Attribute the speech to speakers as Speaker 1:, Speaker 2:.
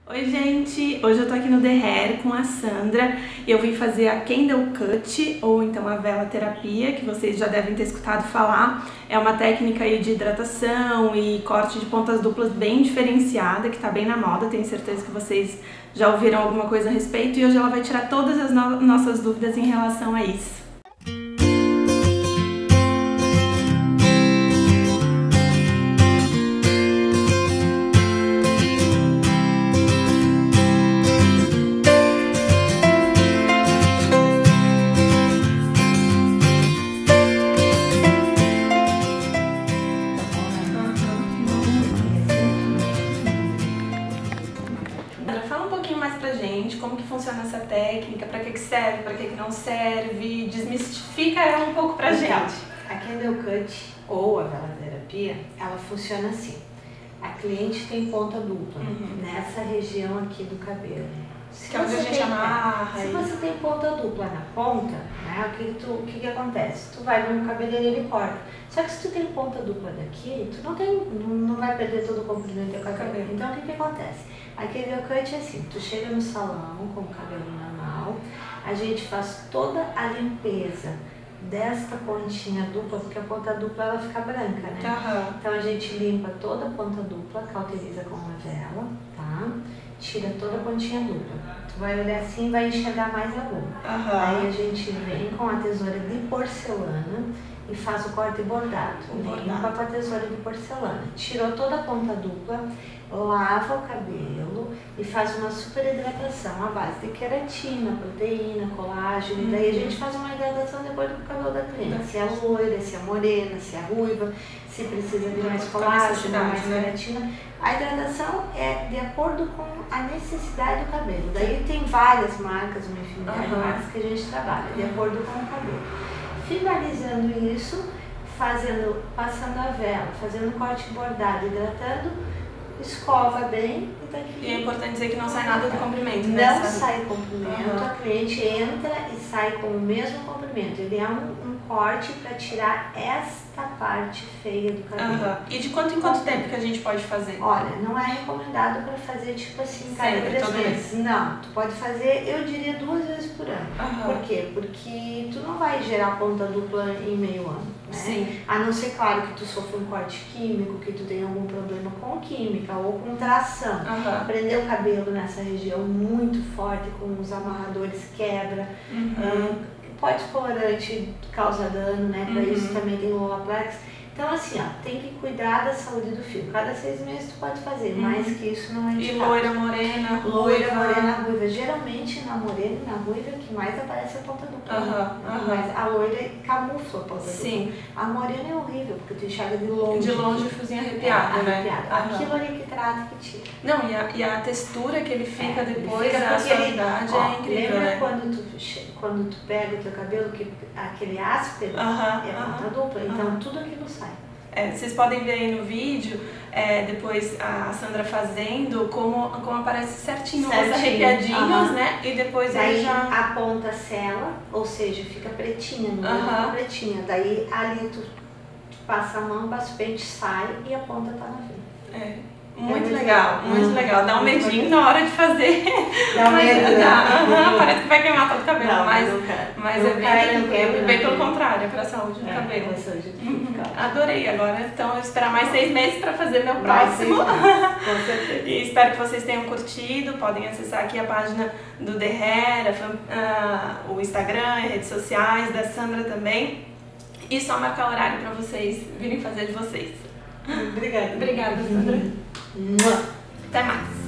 Speaker 1: Oi gente, hoje eu tô aqui no The Hair com a Sandra e eu vim fazer a Candle Cut, ou então a vela terapia, que vocês já devem ter escutado falar. É uma técnica aí de hidratação e corte de pontas duplas bem diferenciada, que tá bem na moda, tenho certeza que vocês já ouviram alguma coisa a respeito, e hoje ela vai tirar todas as nossas dúvidas em relação a isso. Fala um pouquinho mais pra gente como que funciona essa técnica, pra que serve, pra que não serve, desmistifica ela um pouco pra gente.
Speaker 2: A Candle Cut ou a vela terapia, ela funciona assim. A cliente tem ponta dupla nessa região aqui do cabelo.
Speaker 1: Que é onde a gente amarra.
Speaker 2: Se você tem ponta dupla na ponta, né, o que acontece? Tu vai no cabeleireiro e corta. Só que se tu tem ponta dupla daqui, tu não vai perder todo o comprimento do teu cabelo. Então o que acontece? A Candle Cut é assim, tu chega no salão com o cabelo normal, a gente faz toda a limpeza desta pontinha dupla, porque a ponta dupla ela fica branca, né? Então a gente limpa toda a ponta dupla, cauteriza com uma vela, tá? Tira toda a pontinha dupla. Tu vai olhar assim e vai enxergar mais a boca. Aí a gente vem com a tesoura de porcelana e faz o corte bordado. Limpa com a tesoura de porcelana. Tirou toda a ponta dupla, lava o cabelo e faz uma super hidratação à base de queratina, proteína, colágeno. E daí a gente faz uma hidratação depois do cabelo da cliente. Se é loira, se é morena, se é ruiva, se precisa de mais colágeno, mais queratina. A hidratação é de acordo com a necessidade do cabelo. Daí tem várias marcas, uma infinidade de marcas que a gente trabalha, de acordo com o cabelo. Finalizando isso, passando a vela, fazendo corte bordado, hidratando, escova bem e daqui...
Speaker 1: E é importante dizer que não sai nada do comprimento, né?
Speaker 2: Não sai comprimento, a cliente entra e sai com o mesmo comprimento. Ele é um corte para tirar esta parte feia do cabelo.
Speaker 1: E de quanto em quanto tempo que a gente pode fazer?
Speaker 2: Olha, não é recomendado para fazer tipo assim, cada 3 meses. Não, tu pode fazer, eu diria 2 vezes por ano. Por quê? Porque tu não vai gerar ponta dupla em meio ano, né?
Speaker 1: Sim.
Speaker 2: A não ser, claro, que tu sofra um corte químico, que tu tenha algum problema com química ou com tração. Prender o cabelo nessa região muito forte, com os amarradores quebra. Pode colorante causa dano, né? Para isso também tem o Olaplex. Então assim, ó, tem que cuidar da saúde do fio. Cada 6 meses tu pode fazer, mais que isso não é indicado.
Speaker 1: E loira, morena,
Speaker 2: loira, morena, ruiva. Geralmente na morena e na ruiva que mais aparece a ponta dupla. Mas a loira camufla a ponta dupla. A morena é horrível, porque tu enxerga de longe.
Speaker 1: De longe o fiozinho arrepiado, né?
Speaker 2: Aquilo ali que trata, que tira.
Speaker 1: Não, e a textura que ele fica depois, a suavidade é incrível,
Speaker 2: lembra
Speaker 1: né?
Speaker 2: quando tu pega o teu cabelo, que aquele áspero é ponta dupla, então tudo aquilo sai.
Speaker 1: Vocês podem ver aí no vídeo, depois a Sandra fazendo, como aparece certinho os arrepiadinhos, né? E depois
Speaker 2: daí
Speaker 1: já...
Speaker 2: a ponta sela, ou seja, fica pretinha, não fica pretinha. Daí ali tu passa a mão, passa o pente, sai e a ponta tá na frente.
Speaker 1: Muito legal, muito legal. Dá um medinho na hora de fazer.
Speaker 2: Dá um medo,
Speaker 1: parece que vai queimar todo o cabelo,
Speaker 2: não,
Speaker 1: mas é bem pelo contrário, é pra saúde do cabelo. Adorei, agora então eu vou esperar mais 6 meses pra fazer meu próximo.
Speaker 2: Com certeza.
Speaker 1: E espero que vocês tenham curtido. Podem acessar aqui a página do The Hair, o Instagram, as redes sociais da Sandra também. E só marcar o horário pra vocês virem fazer de vocês.
Speaker 2: Obrigada.
Speaker 1: Obrigada, Sandra. Até mais.